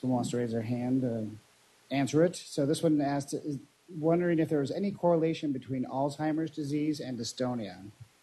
someone wants to raise their hand to answer it. So this one asked, is wondering if there was any correlation between Alzheimer's disease and dystonia.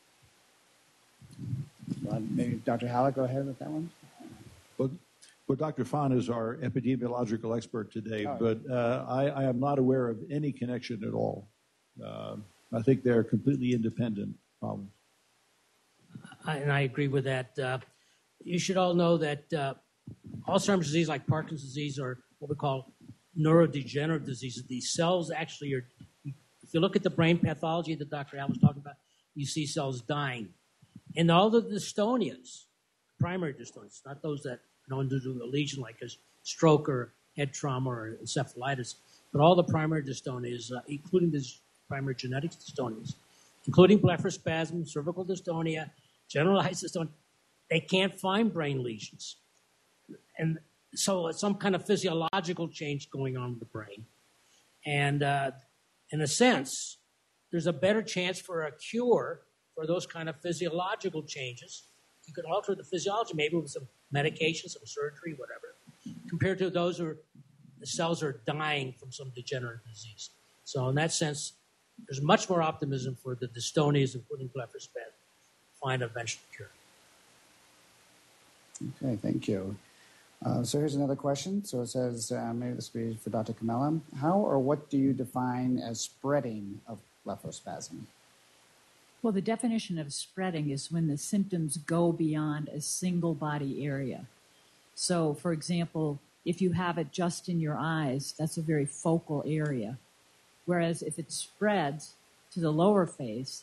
Maybe Dr. Hallett, go ahead with that one. Well, Dr. Fahn is our epidemiological expert today, but I am not aware of any connection at all. I think they're completely independent problems. And I agree with that. You should all know that Alzheimer's disease, like Parkinson's disease, are what we call neurodegenerative diseases. These cells actually are, if you look at the brain pathology that Dr. Al was talking about, you see cells dying. And all the dystonias, primary dystonias, not those that go into a lesion like a stroke or head trauma or encephalitis, but all the primary dystonias, including the primary genetic dystonias, including blepharospasm, cervical dystonia, generalized dystonia, they can't find brain lesions. And so it's some kind of physiological change going on with the brain. And in a sense, there's a better chance for a cure for those kind of physiological changes. You can alter the physiology maybe with some medication, some surgery, whatever, compared to those who the cells are dying from some degenerative disease. So in that sense, there's much more optimism for the dystonias, including blepharospasm, find a eventual cure. Okay, thank you. So here's another question. So it says, maybe this will be for Dr. Comella. How or what do you define as spreading of blepharospasm? Well, the definition of spreading is when the symptoms go beyond a single body area. So, for example, if you have it just in your eyes, that's a very focal area. Whereas if it spreads to the lower face,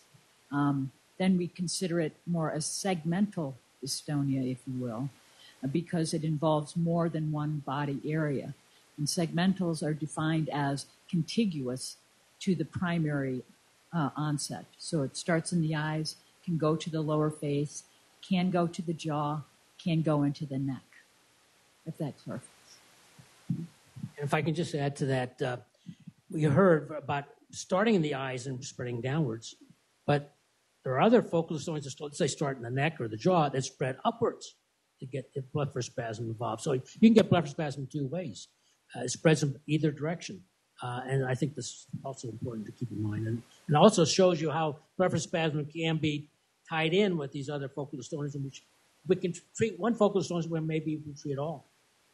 then we consider it more a segmental dystonia, if you will, because it involves more than one body area. And segmentals are defined as contiguous to the primary onset. So it starts in the eyes, can go to the lower face, can go to the jaw, can go into the neck, if that clarifies. And if I can just add to that, we heard about starting in the eyes and spreading downwards, but there are other focal dystonias that, let's say, start in the neck or the jaw that spread upwards to get the blepharospasm involved. So you can get blepharospasm two ways. It spreads in either direction. And I think this is also important to keep in mind. And it also shows you how blepharospasm can be tied in with these other focal dystonias, in which we can treat one focal dystonia when maybe we can treat all.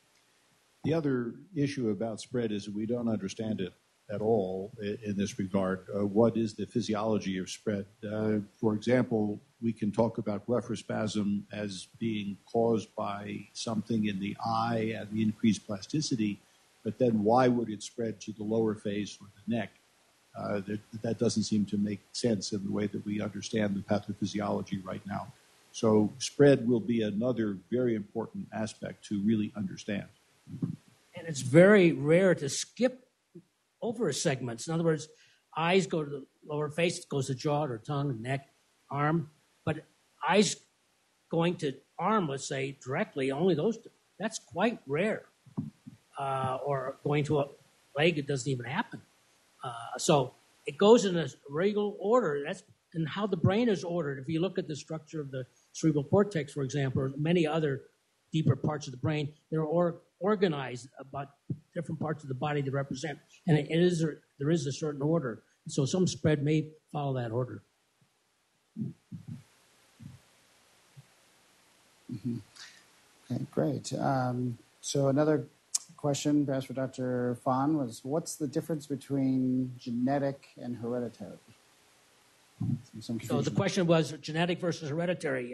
The other issue about spread is that we don't understand it at all in this regard. What is the physiology of spread? For example, we can talk about blepharospasm as being caused by something in the eye and the increased plasticity, but then why would it spread to the lower face or the neck? That doesn't seem to make sense in the way that we understand the pathophysiology right now. So spread will be another very important aspect to really understand. And it's very rare to skip over segments. In other words, eyes go to the lower face, it goes to jaw or tongue, neck, arm. But eyes going to arm, let's say, directly, only those two. That's quite rare. Or going to a leg, it doesn't even happen. So it goes in a regular order. That's and how the brain is ordered. If you look at the structure of the cerebral cortex, for example, or many other deeper parts of the brain, they're organized about different parts of the body they represent. And there is a certain order. So some spread may follow that order. Mm-hmm. Okay, great. So another question perhaps for Dr. Fahn was, what's the difference between genetic and hereditary? So the question was genetic versus hereditary.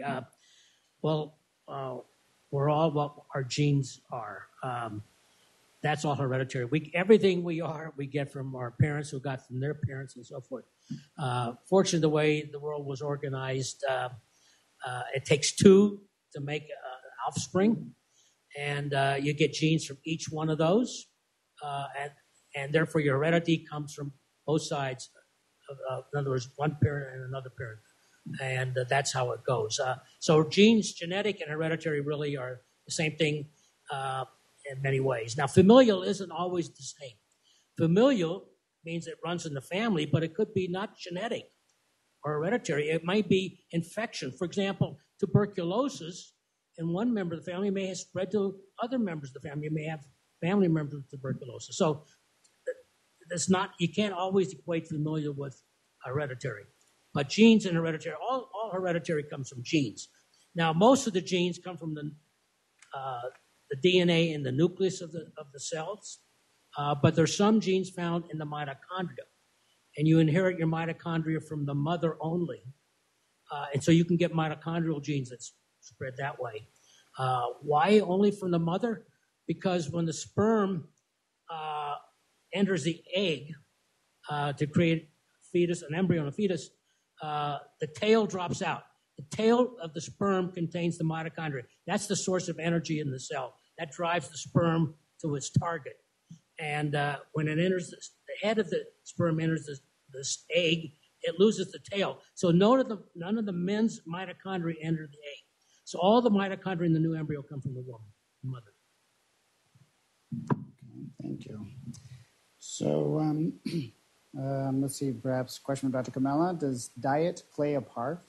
We're all what our genes are. That's all hereditary. Everything we are, we get from our parents who got from their parents and so forth. Fortunately, the way the world was organized, it takes two to make offspring. And you get genes from each one of those. And therefore, your heredity comes from both sides. In other words, one parent and another parent. And that's how it goes. So genes, genetic and hereditary, really are the same thing in many ways. Now, familial isn't always the same. Familial means it runs in the family, but it could be not genetic or hereditary. It might be infection. For example, tuberculosis in one member of the family may have spread to other members of the family. You may have family members with tuberculosis. So that's not, you can't always equate familial with hereditary. But genes and hereditary, all hereditary comes from genes. Now, most of the genes come from the DNA in the nucleus of the cells, but there's some genes found in the mitochondria. And you inherit your mitochondria from the mother only. And so you can get mitochondrial genes that spread that way. Why only from the mother? Because when the sperm enters the egg to create fetus, an embryo and a fetus, the tail drops out. The tail of the sperm contains the mitochondria. That's the source of energy in the cell. That drives the sperm to its target. And when it enters, the head of the sperm enters this egg, it loses the tail. So none of the men's mitochondria enter the egg. So all the mitochondria in the new embryo come from the woman, the mother. Okay, thank you. So let's see, perhaps a question from Dr. Comella. Does diet play a part?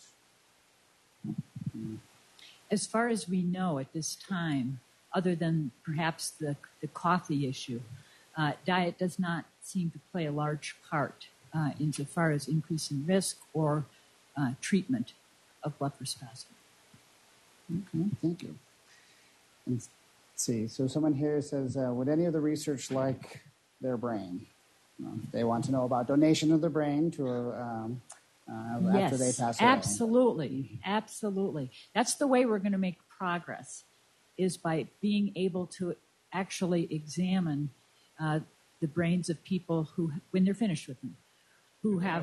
As far as we know at this time, other than perhaps the coffee issue, diet does not seem to play a large part insofar as increasing risk or treatment of blepharospasm. Okay, thank you. And let's see, so someone here says, would any of the research like their brain? They want to know about donation of the brain to after they pass away. Absolutely, absolutely. That's the way we're going to make progress, is by being able to actually examine the brains of people who, when they're finished with them, who have,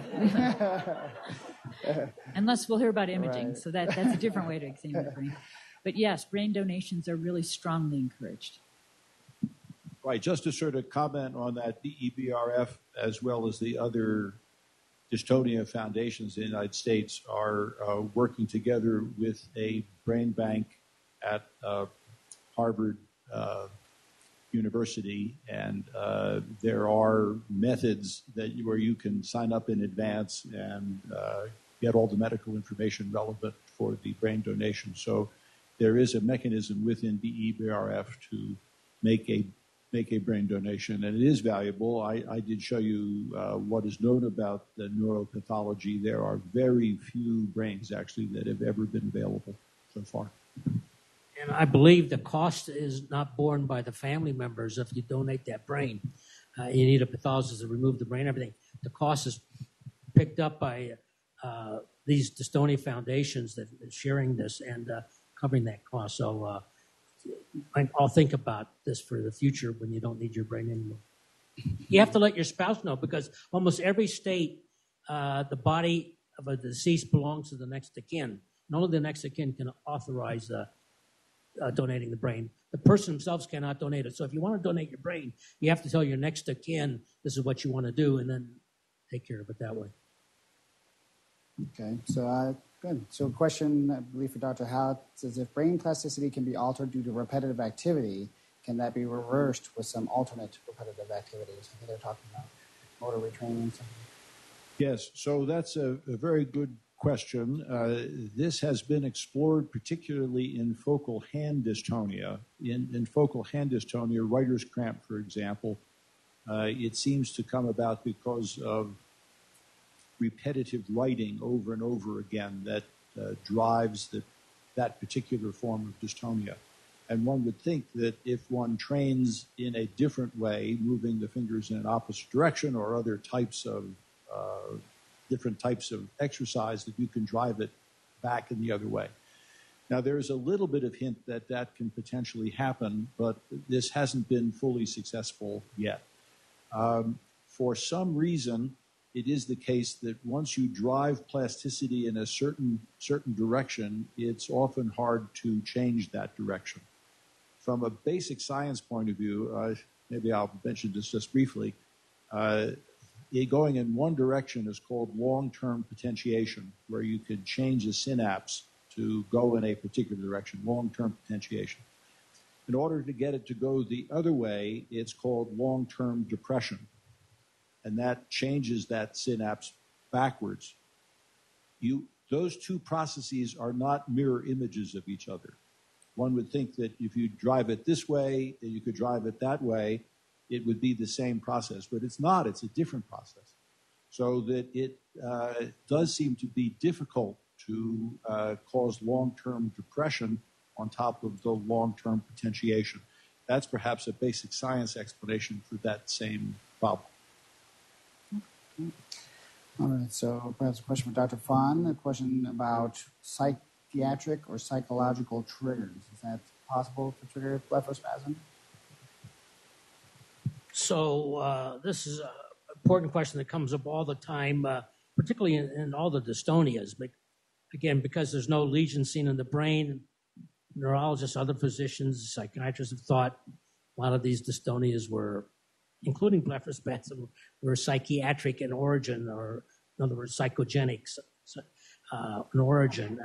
unless we'll hear about imaging, right. So that's a different way to examine the brain. But yes, brain donations are really strongly encouraged. Right, just to sort of comment on that, BEBRF, as well as the other dystonia foundations in the United States, are working together with a brain bank at Harvard University, and there are methods where you can sign up in advance and get all the medical information relevant for the brain donation. So there is a mechanism within BEBRF to make a brain donation, and it is valuable. I did show you what is known about the neuropathology. There are very few brains, actually, that have ever been available so far. And I believe the cost is not borne by the family members if you donate that brain. You need a pathologist to remove the brain, everything. The cost is picked up by these dystonia foundations that are sharing this and covering that cost. So I'll think about this for the future when you don't need your brain anymore. You have to let your spouse know, because almost every state, the body of a deceased belongs to the next of kin. And only the next of kin can authorize donating the brain. The person themselves cannot donate it. So if you want to donate your brain, you have to tell your next of kin this is what you want to do, and then take care of it that way. Okay, so good. So a question, I believe, for Dr. Hallett says, if brain plasticity can be altered due to repetitive activity, can that be reversed with some alternate repetitive activities? I think they're talking about motor retraining and something. Yes, so that's a very good question. This has been explored particularly in focal hand dystonia. In focal hand dystonia, writer's cramp, for example, it seems to come about because of repetitive writing over and over again that drives that particular form of dystonia. And one would think that if one trains in a different way, moving the fingers in an opposite direction or other types of different types of exercise, that you can drive it back in the other way. Now, there's a little bit of hint that that can potentially happen, but this hasn't been fully successful yet. For some reason, it is the case that once you drive plasticity in a certain direction, it's often hard to change that direction. From a basic science point of view, maybe I'll mention this just briefly, going in one direction is called long-term potentiation, where you could change a synapse to go in a particular direction, long-term potentiation. In order to get it to go the other way, it's called long-term depression, and that changes that synapse backwards. Those two processes are not mirror images of each other. one would think that if you drive it this way, you could drive it that way, it would be the same process. But it's not. It's a different process. So that it does seem to be difficult to cause long-term depression on top of the long-term potentiation. That's perhaps a basic science explanation for that same problem. All right, so perhaps a question for Dr. Fahn, a question about psychiatric or psychological triggers. Is that possible to trigger blepharospasm? So this is an important question that comes up all the time, particularly in all the dystonias. But again, because there's no lesion seen in the brain, neurologists, other physicians, psychiatrists have thought a lot of these dystonias were, including blepharospasm, were psychiatric in origin, or in other words, psychogenic in origin.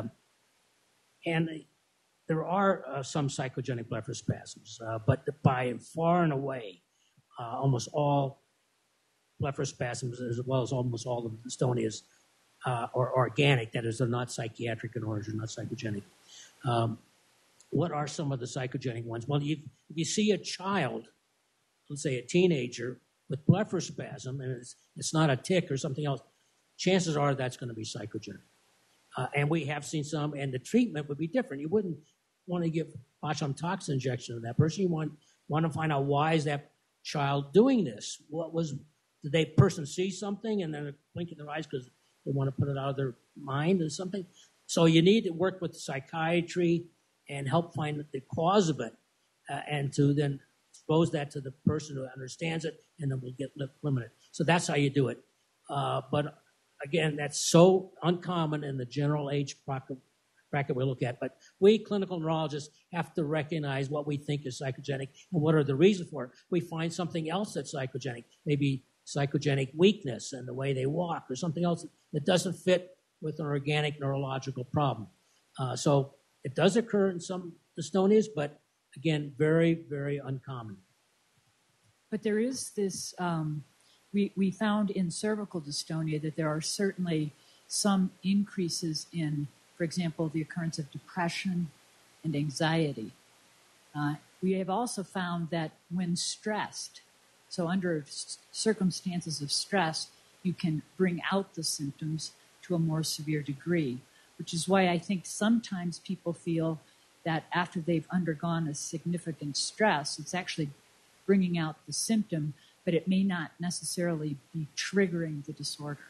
And there are some psychogenic blepharospasms, but by far and away, almost all blepharospasms, as well as almost all of the dystonias, are organic. That is, they're not psychiatric in origin, not psychogenic. What are some of the psychogenic ones? Well, if you see a child, let's say a teenager, with blepharospasm, and it's not a tic or something else, chances are that's going to be psychogenic. And we have seen some, and the treatment would be different. You wouldn't want to give botulinum toxin injection to that person. You want to find out, why is that child doing this? Did that person see something and then blink in their eyes because they want to put it out of their mind or something? So you need to work with psychiatry and help find the cause of it, and to then expose that to the person who understands it, and then we'll get limited. So that's how you do it. But again, that's so uncommon in the general age bracket we look at. But we clinical neurologists have to recognize what we think is psychogenic and what are the reasons for it. We find something else that's psychogenic, maybe psychogenic weakness and the way they walk, or something else that doesn't fit with an organic neurological problem. So it does occur in some dystonias, but again, very, very uncommon. But there is this, we found in cervical dystonia that there are certainly some increases in, for example, the occurrence of depression and anxiety. We have also found that when stressed, so under circumstances of stress, you can bring out the symptoms to a more severe degree, which is why I think sometimes people feel that after they've undergone a significant stress, it's actually bringing out the symptom, but it may not necessarily be triggering the disorder.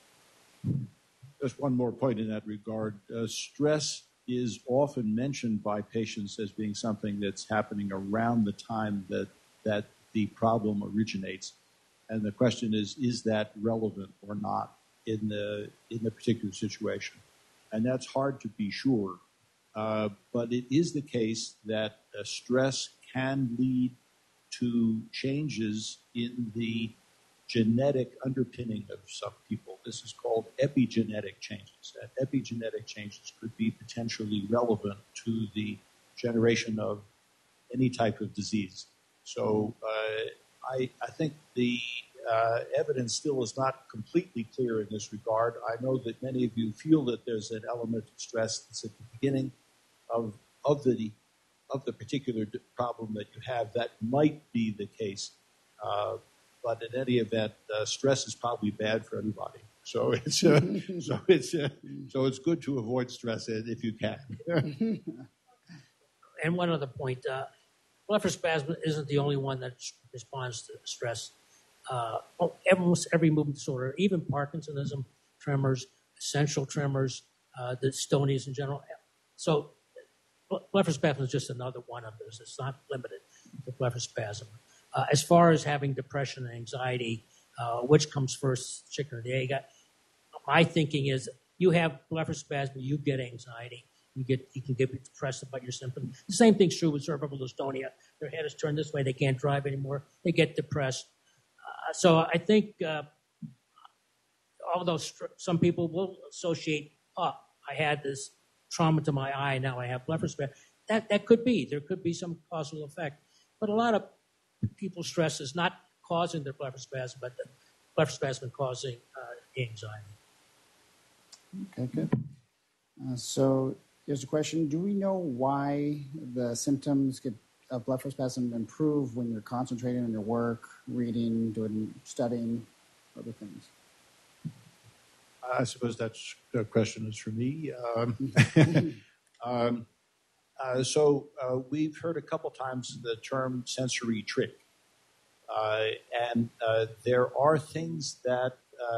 Just one more point in that regard. Stress is often mentioned by patients as being something that's happening around the time that the problem originates. And the question is that relevant or not in the particular situation? And that's hard to be sure. But it is the case that stress can lead to changes in the genetic underpinning of some people. This is called epigenetic changes. And epigenetic changes could be potentially relevant to the generation of any type of disease. So I think the evidence still is not completely clear in this regard. I know that many of you feel that there's an element of stress that's at the beginning of the particular problem that you have. That might be the case. But in any event, stress is probably bad for everybody. So it's good to avoid stress if you can. And one other point, blepharospasm isn't the only one that responds to stress. Almost every movement disorder, even Parkinsonism, tremors, essential tremors, the dystonias in general. So blepharospasm is just another one of those. It's not limited to blepharospasm. As far as having depression and anxiety, which comes first, chicken or the egg? My thinking is, you have blepharospasm, you get anxiety, you can get depressed about your symptoms. The same thing's true with cervical dystonia. Their head is turned this way, they can't drive anymore, they get depressed. So I think, although some people will associate, I had this trauma to my eye, now I have blepharospasm. That could be. There could be some causal effect. But a lot of people's stress is not causing their blepharospasm, but the blepharospasm causing anxiety. Okay, good. So Here's a question. Do we know why the symptoms of blepharospasm improve when you're concentrating on your work, reading, studying, other things? I suppose that question is for me. So we've heard a couple times the term sensory trick. And there are things that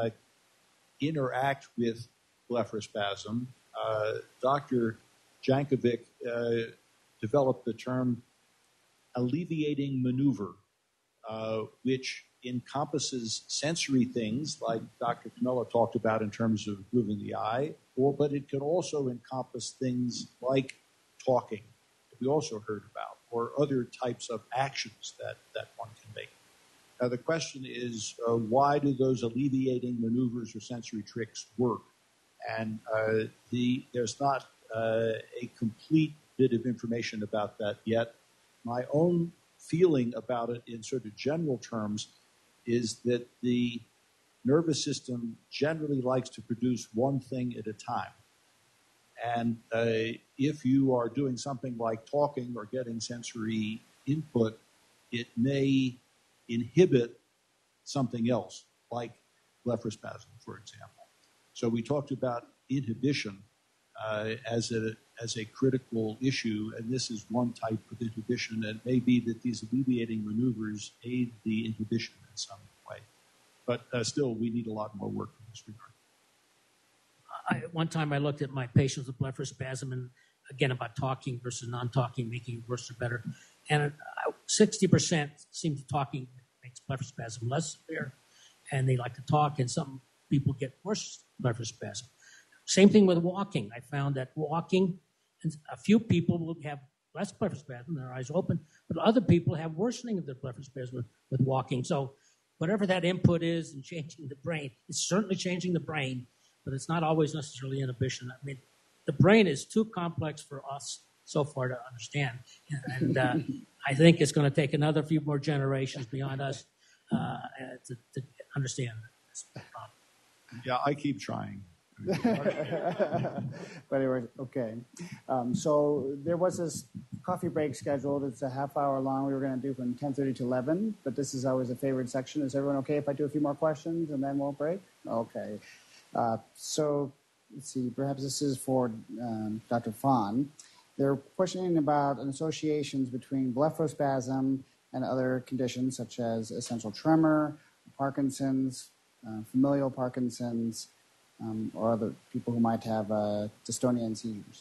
interact with blepharospasm. Dr. Jankovic developed the term alleviating maneuver, which encompasses sensory things like Dr. Comella talked about in terms of moving the eye, but it can also encompass things like talking that we also heard about, or other types of actions that one can make. Now, the question is, why do those alleviating maneuvers or sensory tricks work? And there's not a complete bit of information about that yet. My own feeling about it in sort of general terms is that the nervous system generally likes to produce one thing at a time. And if you are doing something like talking or getting sensory input, it may inhibit something else, like blepharospasm, for example. So we talked about inhibition as a critical issue, and this is one type of inhibition. And it may be that these alleviating maneuvers aid the inhibition in some way. But still, we need a lot more work in this regard. One time I looked at my patients with blepharospasm, and again about talking versus non-talking, making it worse or better. And 60% seem to talking makes blepharospasm less severe, and they like to talk, and some people get worse blepharospasm. Same thing with walking. I found that walking, and a few people will have less blepharospasm, their eyes open, but other people have worsening of their blepharospasm with walking. So whatever that input is in changing the brain, it's certainly changing the brain, but it's not always necessarily inhibition. I mean, the brain is too complex for us so far to understand. And I think it's going to take another few more generations beyond us to understand this problem. Yeah, I keep trying. But anyway, okay. So there was this coffee break scheduled. It's a half hour long. We were going to do from 10:30 to 11, but this is always a favorite section. Is everyone okay if I do a few more questions and then we'll break? Okay. So let's see. Perhaps this is for Dr. Fahn. They're questioning about associations between blepharospasm and other conditions such as essential tremor, Parkinson's, familial Parkinson's, or other people who might have dystonia and seizures.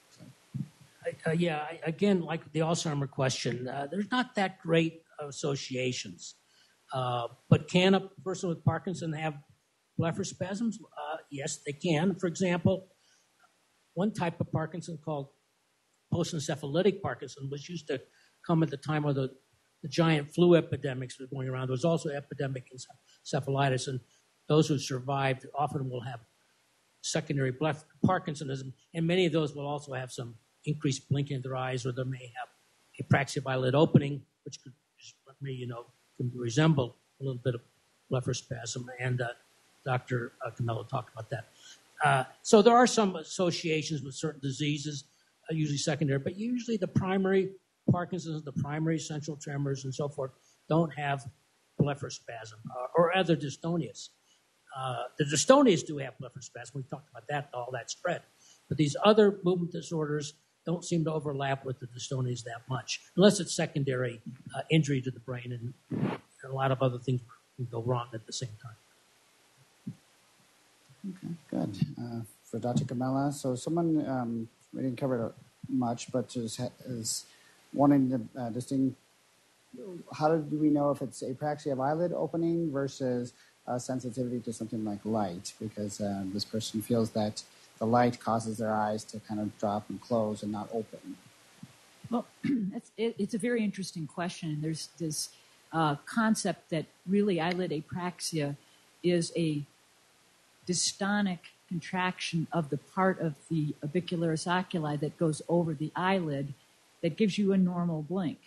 So. Again, like the Alzheimer question, there's not that great associations. But can a person with Parkinson have blepharospasms? Yes, they can. For example, one type of Parkinson called post-encephalitic Parkinson, which used to come at the time of the giant flu epidemics that were going around. There was also epidemic encephalitis, and those who survived often will have secondary Parkinsonism, and many of those will also have some increased blinking of their eyes, or they may have apraxia of eyelid opening, which could can resemble a little bit of blepharospasm, and Dr. Comella talked about that. So there are some associations with certain diseases, usually secondary, but usually the primary Parkinson's, the primary essential tremors, and so forth don't have blepharospasm or other dystonias. The dystonias do have blepharospasm. We talked about that, all that spread. But these other movement disorders don't seem to overlap with the dystonias that much, unless it's secondary injury to the brain, and a lot of other things can go wrong at the same time. Okay, good. For Dr. Comella, so someone, we didn't cover it much, but is wanting to distinguish, how do we know if it's apraxia of eyelid opening versus sensitivity to something like light? Because this person feels that the light causes their eyes to kind of drop and close and not open. Well, it's a very interesting question. There's this concept that really eyelid apraxia is a dystonic contraction of the part of the orbicularis oculi that goes over the eyelid that gives you a normal blink.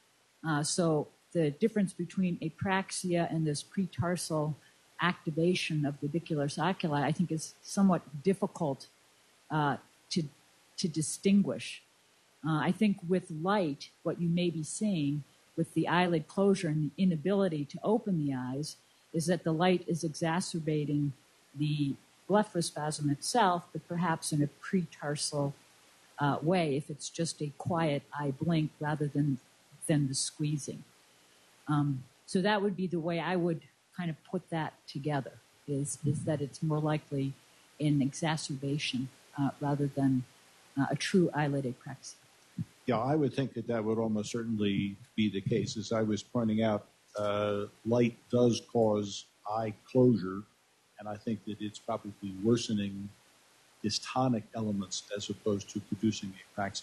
So the difference between apraxia and this pretarsal activation of the orbicularis oculi, I think, is somewhat difficult to to distinguish. I think with light, what you may be seeing with the eyelid closure and the inability to open the eyes is that the light is exacerbating the blepharospasm itself, but perhaps in a pretarsal way, if it's just a quiet eye blink rather than the squeezing. So that would be the way I would kind of put that together, is that it's more likely an exacerbation rather than a true eyelid apraxia. Yeah, I would think that would almost certainly be the case. As I was pointing out, light does cause eye closure, and I think that it's probably worsening dystonic elements as opposed to producing apraxia.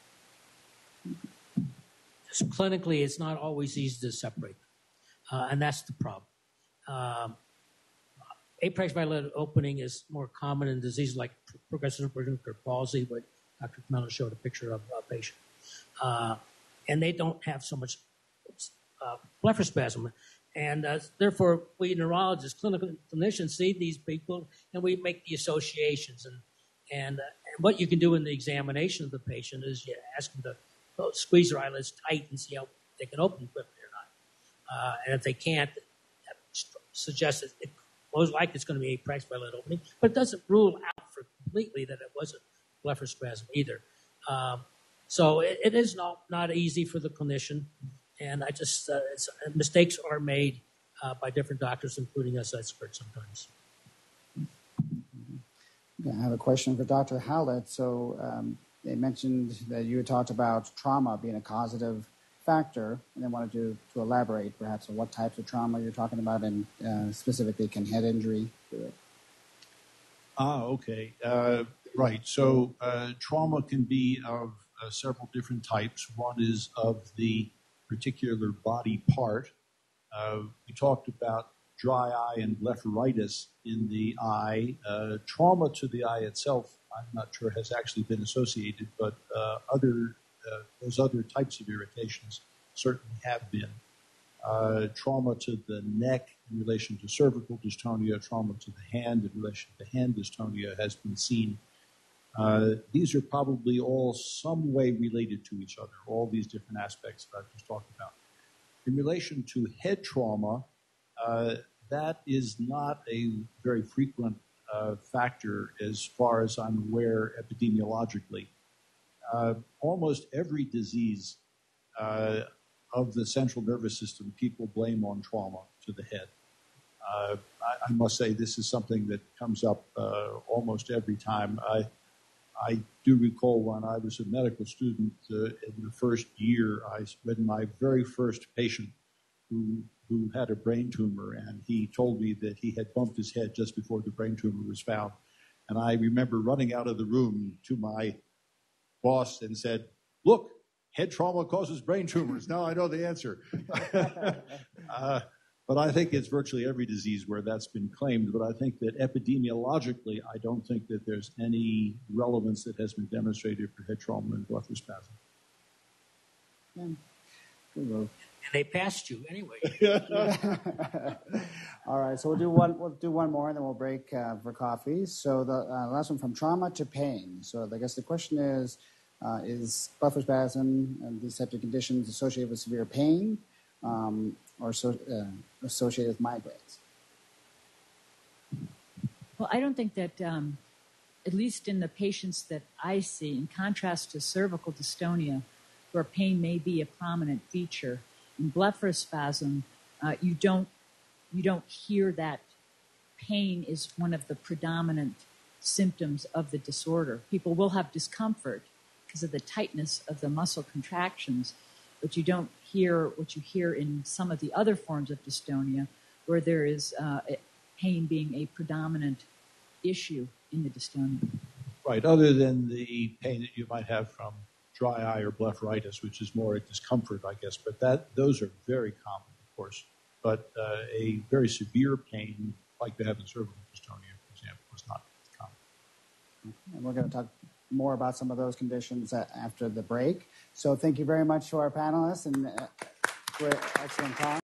Just clinically, it's not always easy to separate, and that's the problem. Apraxic eyelid opening is more common in diseases like progressive supranuclear palsy, but Dr. Comella showed a picture of a patient. And they don't have so much blepharospasm. And therefore, we neurologists, clinical clinicians see these people, and we make the associations. And what you can do in the examination of the patient is you ask them to squeeze their eyelids tight and see how they can open quickly or not. And if they can't, that suggests that it most likely it's going to be apraxic eyelid opening, but it doesn't rule out for completely that it wasn't blepharospasm either. So it is not easy for the clinician, and I just mistakes are made by different doctors, including us experts sometimes. I have a question for Dr. Hallett. So they mentioned that you had talked about trauma being a causative factor, and they wanted to elaborate perhaps on what types of trauma you're talking about, and specifically can head injury do it? Okay. Right. So trauma can be of several different types. One is of the particular body part. We talked about dry eye and blepharitis in the eye. Trauma to the eye itself, I'm not sure has actually been associated, but those other types of irritations certainly have been. Trauma to the neck in relation to cervical dystonia, trauma to the hand in relation to hand dystonia has been seen. These are probably all some way related to each other, all these different aspects that I've just talked about. In relation to head trauma, that is not a very frequent factor as far as I'm aware epidemiologically. Almost every disease of the central nervous system, people blame on trauma to the head. I must say this is something that comes up almost every time. I do recall when I was a medical student in the first year, I read my very first patient who had a brain tumor, and he told me that he had bumped his head just before the brain tumor was found. And I remember running out of the room to my boss and said, "Look, head trauma causes brain tumors. Now I know the answer." But I think it's virtually every disease where that's been claimed. But I think that epidemiologically, I don't think that there's any relevance that has been demonstrated for head trauma and blepharospasm. Yeah. Good move. And they passed you anyway. All right, so we'll do one more, and then we'll break for coffee. So the last one, from trauma to pain. So I guess the question is blepharospasm and these types of conditions associated with severe pain, or associated with migraines? Well, I don't think that, at least in the patients that I see, in contrast to cervical dystonia, where pain may be a prominent feature, in blepharospasm, you don't hear that pain is one of the predominant symptoms of the disorder. People will have discomfort because of the tightness of the muscle contractions, but you don't hear what you hear in some of the other forms of dystonia, where there is pain being a predominant issue in the dystonia. Right, other than the pain that you might have from dry eye or blepharitis, which is more a discomfort, I guess, but those are very common, of course. But a very severe pain, like they have in cervical dystonia, for example, is not common. And we're going to talk more about some of those conditions after the break. So thank you very much to our panelists, and great, excellent talk.